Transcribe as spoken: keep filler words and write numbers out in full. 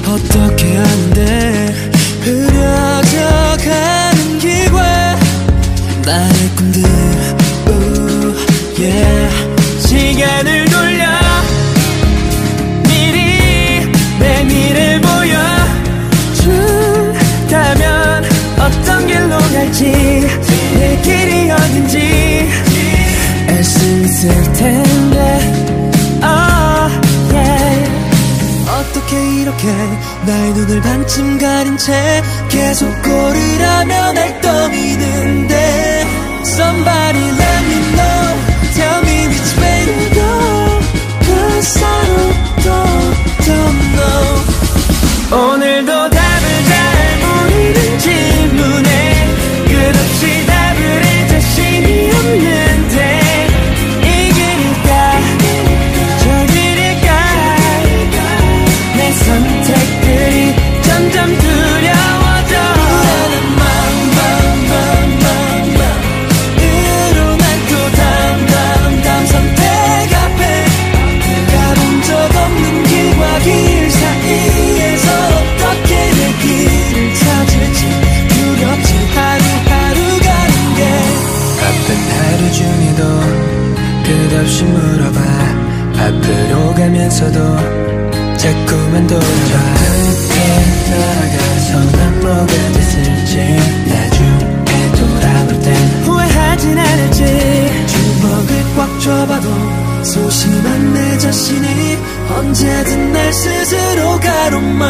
어떻게 하는데 흐려져가는 기회 나의 꿈들 ooh, yeah. 시간을 돌려 미리 내 미래 보여준다면 어떤 길로 갈지 내 길이 어딘지 알 수 있을 텐데 oh, yeah. 어떻게 이렇게 나의 눈을 반쯤 가린 채 계속 걸으라며 날 떠미는데 Somebody let me know Tell me which way to go Cause I don't, don't know 오늘도 답을 잘 모르는 질문에 끝없이 답을 할 자신이 없는데 이 길일까 저 길일까 내 선택들이 점점 두려워져 불안한 마음 마음 마음 마음 으로 난 또 다음 다음 다음 선택 앞에 가본 적 없는 길과 길 사이에서 어떻게 내 길을 찾을지 두렵지 하루하루 가는 게 바쁜 하루 중에도 끝없이 물어봐 앞으로 가면서도 자꾸만 돌아봐 어떻게 나아가서 난 뭐가 됐을지 나중에 돌아볼 땐 후회하진 않을지 주먹을 꽉 쥐어봐도 소심한 내 자신이 언제든 날 스스로 가로막아